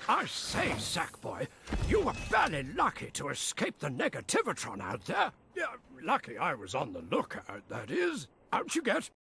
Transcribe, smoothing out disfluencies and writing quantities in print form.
I say, Sackboy, you were barely lucky to escape the negativitron out there. Yeah, lucky I was on the lookout, that is. Out you get.